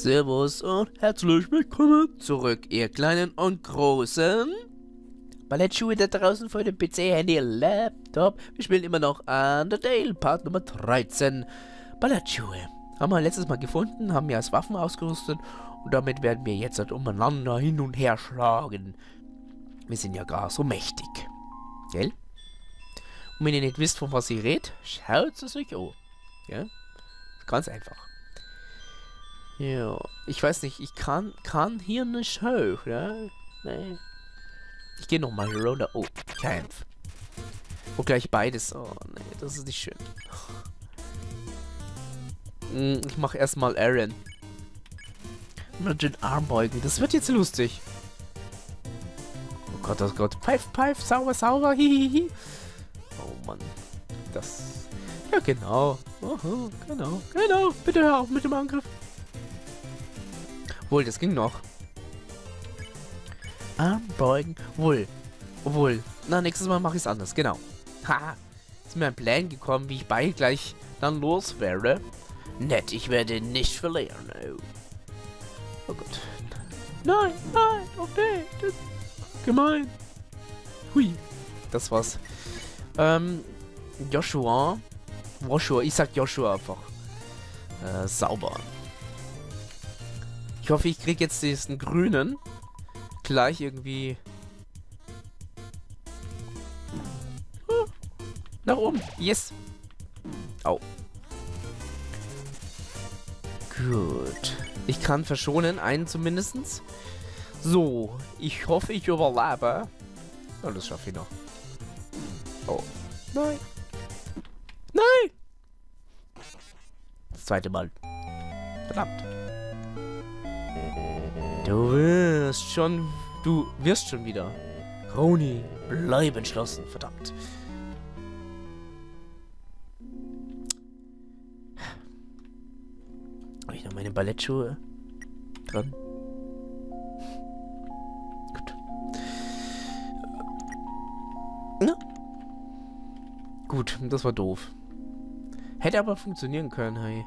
Servus und herzlich willkommen zurück, ihr Kleinen und Großen. Ballettschuhe da draußen vor dem PC, Handy, Laptop. Wir spielen immer noch Undertale, Part Nummer 13. Ballettschuhe. Haben wir letztes Mal gefunden, haben wir als Waffen ausgerüstet und damit werden wir jetzt halt umeinander hin und her schlagen. Wir sind ja gar so mächtig. Gell? Und wenn ihr nicht wisst, von was ich rede, schaut es euch an. Ja? Ganz einfach. Ja, ich weiß nicht, ich kann hier nicht hoch, ne? Nee. Ich gehe nochmal hier runter. Oh, Kampf. Oh, gleich beides. Oh, nee, das ist nicht schön. Ich mache erstmal Aaron. Mit den Armbeugen. Das wird jetzt lustig. Oh Gott, oh Gott. Pfeif, pfeif, sauber, sauber. Hihihi. Oh Mann. Das. Ja, genau. Oh, genau. Genau. Bitte hör auf mit dem Angriff. Wohl, das ging noch. Armbeugen. Wohl. Obwohl. Na, nächstes Mal mache ich es anders. Genau. Haha. Ist mir ein Plan gekommen, wie ich beide gleich dann los wäre. Nett, ich werde nicht verlieren. Oh, oh Gott. Nein, nein, okay. Das ist gemein. Hui. Das war's. Joshua. Ich sag Joshua einfach. Sauber. Ich hoffe, ich kriege jetzt diesen grünen gleich irgendwie nach oben. Yes. Au. Gut. Ich kann verschonen, einen zumindest. So, ich hoffe, ich überlebe. Oh, das schaffe ich noch. Oh. Nein. Nein! Das zweite Mal. Verdammt. Du wirst schon wieder. Roni, bleib entschlossen, verdammt. Habe ich noch meine Ballettschuhe dran? Gut. Na? Gut, das war doof. Hätte aber funktionieren können, hey.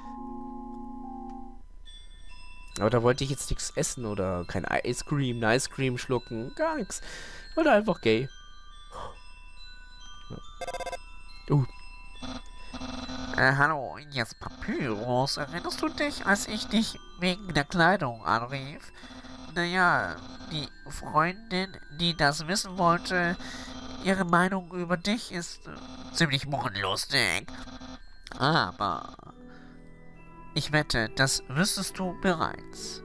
Aber da wollte ich jetzt nichts essen oder kein Ice Cream schlucken. Gar nichts. Ich wollte einfach gay. Ja. Hallo, jetzt Papyrus. Erinnerst du dich, als ich dich wegen der Kleidung anrief? Naja, die Freundin, die das wissen wollte, ihre Meinung über dich ist ziemlich mordlustig. Aber ich wette, das wüsstest du bereits.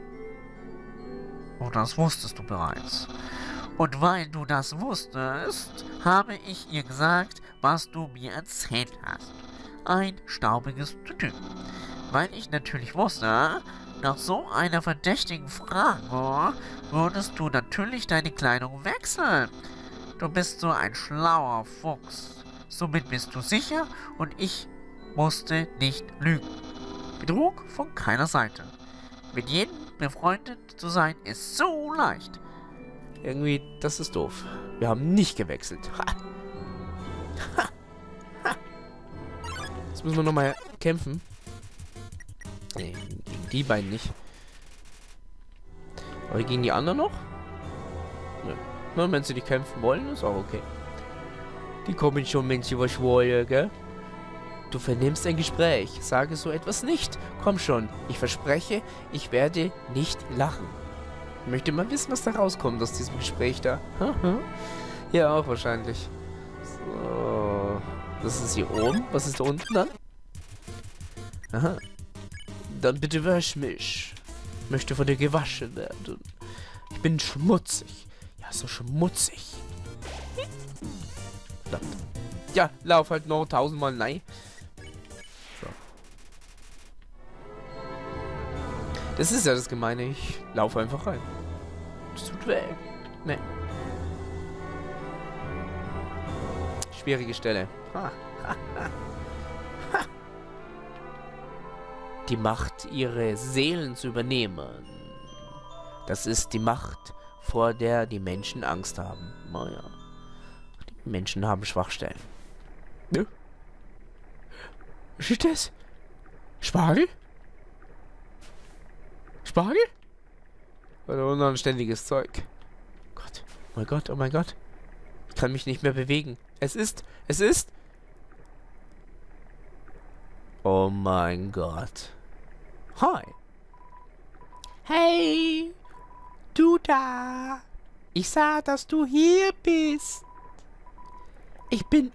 Und das wusstest du bereits. Und weil du das wusstest, habe ich ihr gesagt, was du mir erzählt hast. Ein staubiges Tütü. Weil ich natürlich wusste, nach so einer verdächtigen Frage würdest du natürlich deine Kleidung wechseln. Du bist so ein schlauer Fuchs. Somit bist du sicher und ich musste nicht lügen. Betrug von keiner Seite. Mit jedem befreundet zu sein ist so leicht. Irgendwie, das ist doof. Wir haben nicht gewechselt. Ha. Ha. Ha. Jetzt müssen wir nochmal kämpfen. Nee, gegen die beiden nicht. Aber gegen die anderen noch? Ja. Na, wenn sie nicht kämpfen wollen, ist auch okay. Die kommen schon, wenn sie was wollen, gell? Du vernimmst ein Gespräch. Sage so etwas nicht. Komm schon. Ich verspreche, ich werde nicht lachen. Ich möchte mal wissen, was da rauskommt aus diesem Gespräch da. Ja, auch wahrscheinlich. So. Das ist hier oben. Was ist da unten dann? Aha. Dann bitte wasch mich. Ich möchte von dir gewaschen werden. Ich bin schmutzig. Ja, so schmutzig. Verdammt. Ja, lauf halt noch 1000-mal nein. So. Das ist ja das Gemeine. Ich laufe einfach rein. Das tut weh. Nee. Schwierige Stelle. Ha, ha, ha. Ha. Die Macht, ihre Seelen zu übernehmen. Das ist die Macht, vor der die Menschen Angst haben. Naja. Die Menschen haben Schwachstellen. Ne? Was ist das? Spargel? Spargel? Oder unanständiges Zeug. Gott. Oh mein Gott, oh mein Gott. Ich kann mich nicht mehr bewegen. Es ist... Oh mein Gott. Hi. Hey, du da. Ich sah, dass du hier bist. Ich bin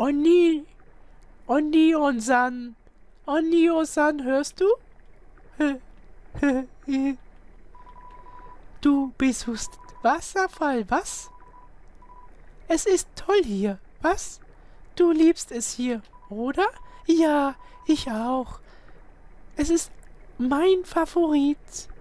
Onio-san. Onio-san, hörst du? Du besuchst Wasserfall, was? Es ist toll hier, was? Du liebst es hier, oder? Ja, ich auch. Es ist mein Favorit.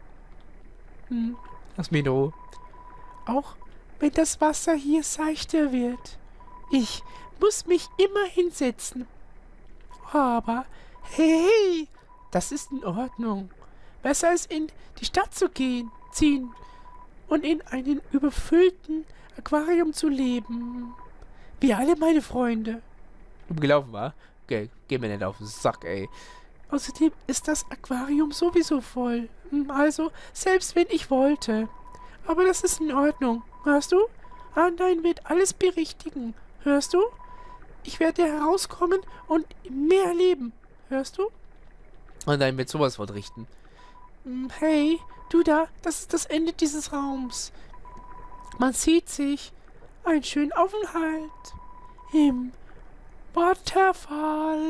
Lass mich in Ruhe. Auch wenn das Wasser hier seichter wird. Ich muss mich immer hinsetzen. Aber, hey, das ist in Ordnung. Besser ist in die Stadt zu ziehen und in einem überfüllten Aquarium zu leben. Wie alle meine Freunde. Gelaufen war? Okay, geh mir nicht auf den Sack, ey. Außerdem ist das Aquarium sowieso voll. Also, selbst wenn ich wollte. Aber das ist in Ordnung. Hörst du? Andein wird alles berichtigen. Hörst du? Ich werde herauskommen und mehr leben. Hörst du? Andein wird sowas richten. Hey, du da, das ist das Ende dieses Raums. Man sieht sich. Einen schönen Aufenthalt. Im Waterfall.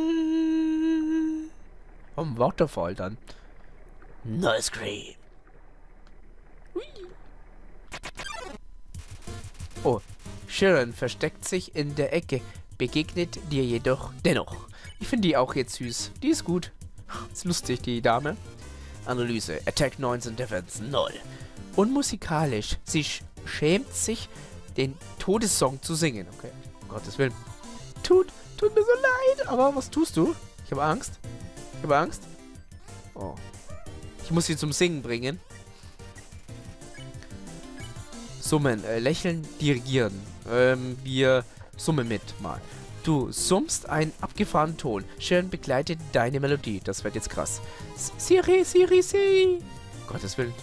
Warum Waterfall dann? Nice cream. Oh, Sharon versteckt sich in der Ecke, begegnet dir jedoch dennoch. Ich finde die auch jetzt süß. Die ist gut. Ist lustig, die Dame. Analyse. Attack 19, Defense 0. Unmusikalisch. Sie schämt sich, den Todessong zu singen. Okay, um Gottes Willen. Tut mir so leid. Aber was tust du? Ich habe Angst. Oh. Ich muss sie zum Singen bringen. Summen, lächeln, dirigieren. Wir summen mit mal. Du summst einen abgefahrenen Ton. Sharon begleitet deine Melodie. Das wird jetzt krass. Siri, Siri, Siri. Gottes Willen.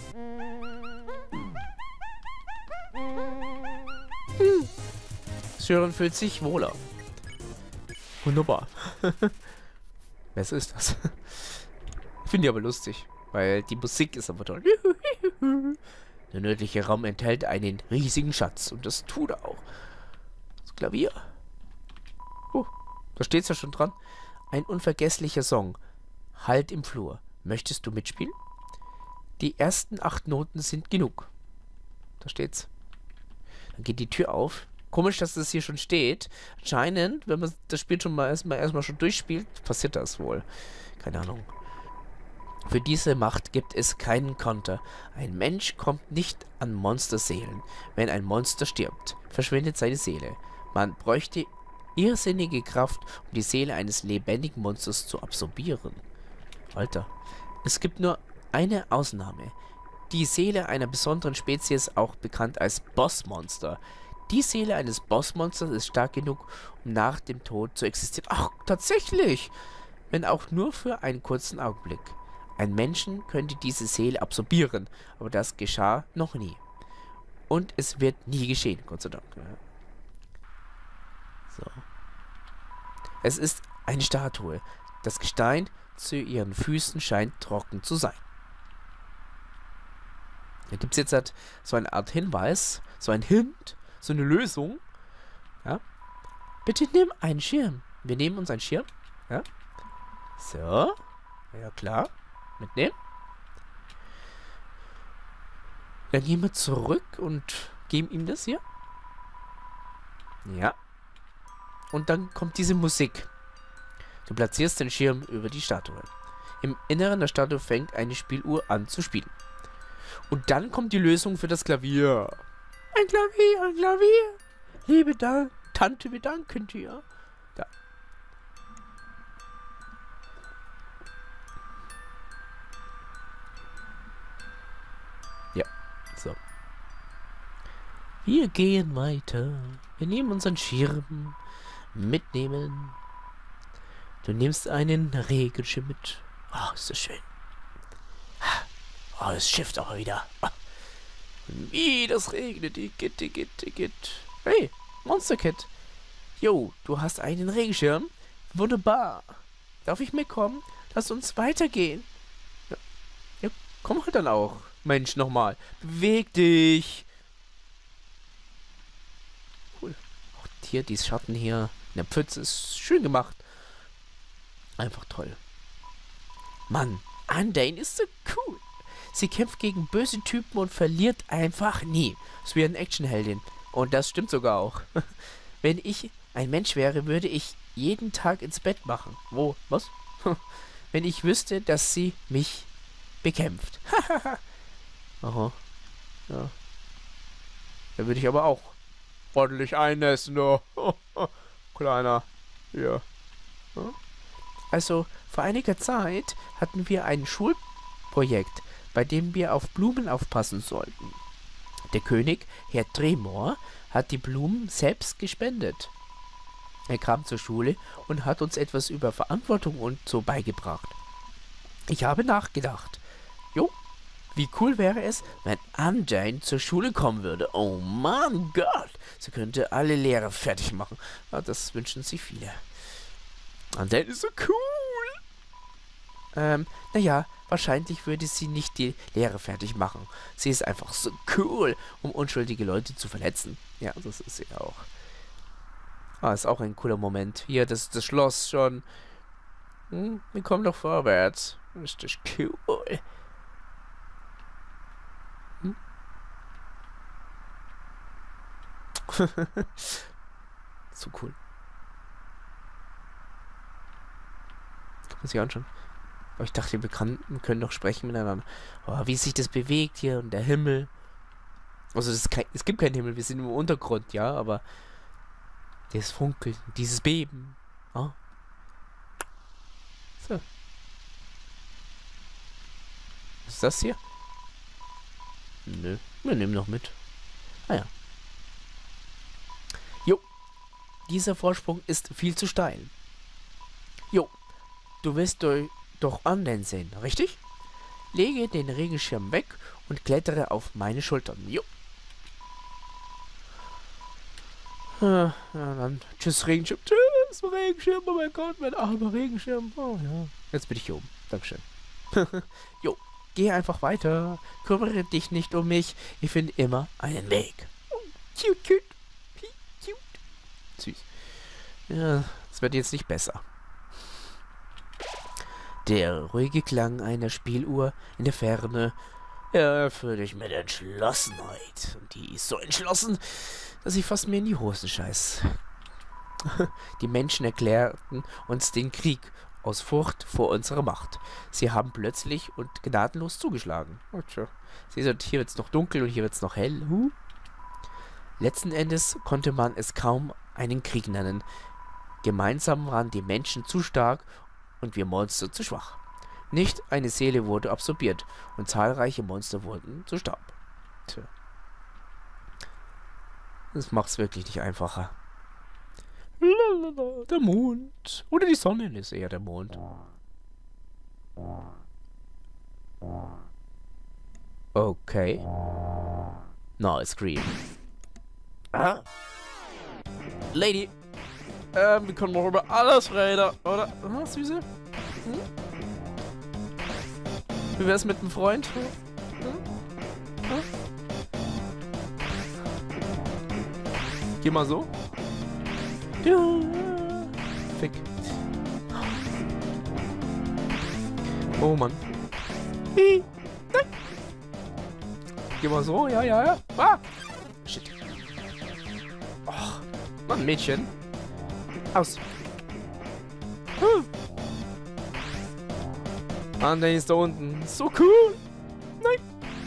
Sharon fühlt sich wohler. Wunderbar. Was ist das? Finde ich aber lustig, weil die Musik ist aber toll. Der nördliche Raum enthält einen riesigen Schatz und das tut er auch. Das Klavier. Da steht's ja schon dran. Ein unvergesslicher Song. Halt im Flur. Möchtest du mitspielen? Die ersten 8 Noten sind genug. Da steht's. Dann geht die Tür auf. Komisch, dass das hier schon steht. Anscheinend, wenn man das Spiel schon mal erstmal schon durchspielt, passiert das wohl. Keine Ahnung. Für diese Macht gibt es keinen Konter. Ein Mensch kommt nicht an Monsterseelen. Wenn ein Monster stirbt, verschwindet seine Seele. Man bräuchte irrsinnige Kraft, um die Seele eines lebendigen Monsters zu absorbieren. Alter. Es gibt nur eine Ausnahme. Die Seele einer besonderen Spezies, auch bekannt als Bossmonster. Die Seele eines Bossmonsters ist stark genug, um nach dem Tod zu existieren. Ach, tatsächlich! Wenn auch nur für einen kurzen Augenblick. Ein Menschen könnte diese Seele absorbieren, aber das geschah noch nie. Und es wird nie geschehen, Gott sei Dank. So. Es ist eine Statue. Das Gestein zu ihren Füßen scheint trocken zu sein. Da gibt es jetzt halt so eine Art Hinweis, so ein Hint, so eine Lösung. Ja. Bitte nimm einen Schirm. Wir nehmen uns einen Schirm. Ja. So. Ja, klar. Mitnehmen. Dann gehen wir zurück und geben ihm das hier. Ja. Und dann kommt diese Musik. Du platzierst den Schirm über die Statue. Im Inneren der Statue fängt eine Spieluhr an zu spielen. Und dann kommt die Lösung für das Klavier. Ein Klavier, ein Klavier. Liebe Tante, wir danken dir. Da. Ja, so. Wir gehen weiter. Wir nehmen unseren Schirm. Mitnehmen. Du nimmst einen Regenschirm mit. Oh, ist das schön. Oh, es schifft aber wieder. Wie das regnet. Igitt. Hey, Monster Kid. Jo, du hast einen Regenschirm? Wunderbar. Darf ich mitkommen? Lass uns weitergehen. Ja, komm halt dann auch. Mensch, nochmal. Beweg dich. Cool. Auch hier, die Schatten hier in der Pfütze ist schön gemacht. Einfach toll. Mann, Undyne ist so cool. Sie kämpft gegen böse Typen und verliert einfach nie. Ist wie eine Actionheldin. Und das stimmt sogar auch. Wenn ich ein Mensch wäre, würde ich jeden Tag ins Bett machen. Wo? Was? Wenn ich wüsste, dass sie mich bekämpft. Aha. Ja. Da würde ich aber auch ordentlich einnässen. Oh. Kleiner. Ja. Also, vor einiger Zeit hatten wir ein Schulprojekt, bei dem wir auf Blumen aufpassen sollten. Der König, Herr Tremor, hat die Blumen selbst gespendet. Er kam zur Schule und hat uns etwas über Verantwortung und so beigebracht. Ich habe nachgedacht. Jo, wie cool wäre es, wenn Undyne zur Schule kommen würde. Oh mein Gott, sie könnte alle Lehrer fertig machen. Ja, das wünschen sich viele. Undyne ist so cool. Naja, wahrscheinlich würde sie nicht die Lehrer fertig machen. Sie ist einfach so cool, um unschuldige Leute zu verletzen. Ja, das ist sie auch. Ah, ist auch ein cooler Moment. Hier, das ist das Schloss schon. Wir kommen doch vorwärts. Ist das cool. So cool. Kann man sich anschauen. Aber ich dachte, wir können doch sprechen miteinander. Oh, wie sich das bewegt hier und der Himmel. Also es gibt keinen Himmel, wir sind im Untergrund, ja, aber das Funkeln, dieses Beben. Oh. So. Was ist das hier? Nö, wir nehmen noch mit. Ah ja. Jo. Dieser Vorsprung ist viel zu steil. Jo. Du wirst doch Undyne sehen, richtig? Lege den Regenschirm weg und klettere auf meine Schultern. Jo. Ja, dann tschüss Regenschirm. Tschüss Regenschirm. Oh mein Gott, mein armer Regenschirm. Oh ja. Jetzt bin ich hier oben. Dankeschön. Jo. Geh einfach weiter. Kümmere dich nicht um mich. Ich finde immer einen Weg. Oh, cute. Süß. Ja, es wird jetzt nicht besser. Der ruhige Klang einer Spieluhr in der Ferne erfüllt dich mit Entschlossenheit. Und die ist so entschlossen, dass ich fast mir in die Hosen scheiß. Die Menschen erklärten uns den Krieg aus Furcht vor unserer Macht. Sie haben plötzlich und gnadenlos zugeschlagen. Oh, tja. Seht, hier wird es noch dunkel und hier wird es noch hell. Letzten Endes konnte man es kaum einen Krieg nennen. Gemeinsam waren die Menschen zu stark und wir Monster zu schwach. Nicht eine Seele wurde absorbiert und zahlreiche Monster wurden zu Staub. Tja. Das macht's wirklich nicht einfacher. Lalalala, der Mond. Oder die Sonne ist eher der Mond. Okay. No, Scream. Ah. Lady. Wir können doch über alles reden, oder? Ah, Süße? Wie wär's mit einem Freund? Geh mal so. Ja. Fick. Oh Mann. Nein. Geh mal so, ja. Ah! Shit. Och, Mann, Mädchen. Aus. Undyne ist da unten. So cool. Nein.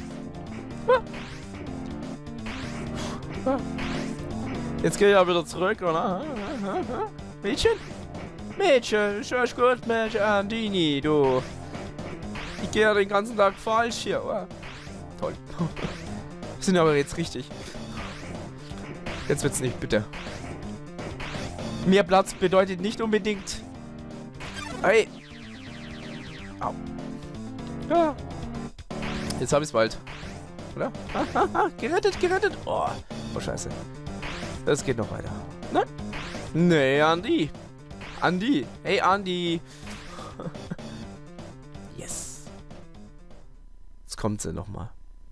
Jetzt gehe ich ja wieder zurück, oder? Mädchen? Mädchen, schau gut, Mädchen. Andini, du. Ich gehe ja den ganzen Tag falsch hier. Toll. Wir sind aber jetzt richtig. Jetzt wird's nicht, bitte. Mehr Platz bedeutet nicht unbedingt... Hey. Au. Ja. Jetzt hab ich's bald. Oder? Gerettet, gerettet. Oh, scheiße. Das geht noch weiter. Nein. Nee, Andi. Andi. Hey, Andi. Yes. Jetzt kommt sie nochmal.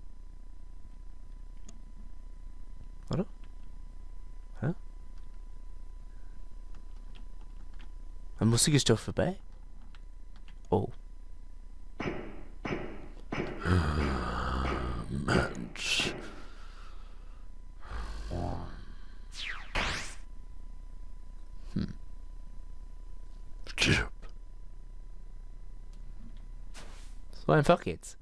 Oder? Hä? Meine Musik ist doch vorbei. Oh. Mensch. Stirb. So einfach geht's.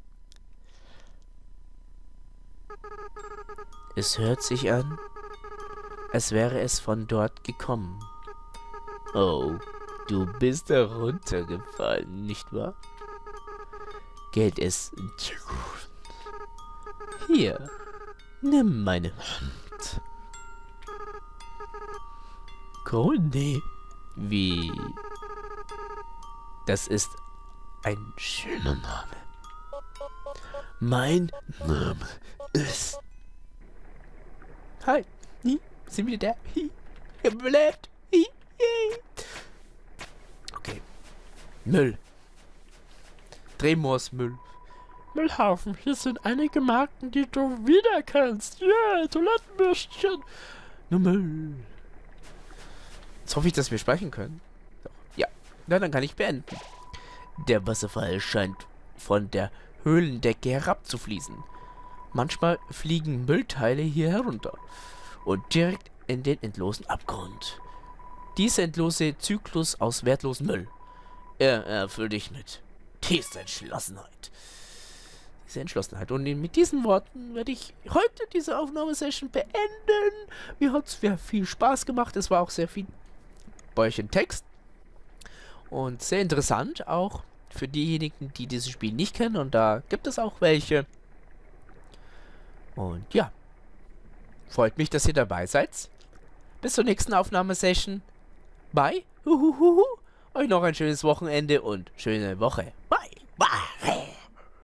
Es hört sich an, als wäre es von dort gekommen. Oh, du bist heruntergefallen, nicht wahr? Geht es dir gut? Hier, nimm meine Hand. Grunde. Wie? Das ist ein schöner Name. Mein Name ist... Hi. Sind wir da? Ich hab überlebt. Okay. Müll. Drehmoosmüll. Müllhaufen. Hier sind einige Marken, die du wiedererkennst. Yeah, Toilettenbürstchen. Nur Müll. Jetzt hoffe ich, dass wir sprechen können. Ja. Na, dann kann ich beenden. Der Wasserfall scheint von der Höhlendecke herabzufließen. Manchmal fliegen Müllteile hier herunter und direkt in den endlosen Abgrund. Dieser endlose Zyklus aus wertlosem Müll. Er erfüllt dich mit tiefster Entschlossenheit. Diese Entschlossenheit. Und mit diesen Worten werde ich heute diese Aufnahmesession beenden. Mir hat es sehr viel Spaß gemacht. Es war auch sehr viel bei euch in Text. Und sehr interessant auch für diejenigen, die dieses Spiel nicht kennen. Und da gibt es auch welche. Und ja, freut mich, dass ihr dabei seid. Bis zur nächsten Aufnahmesession. Bye. Euch noch ein schönes Wochenende und schöne Woche. Bye.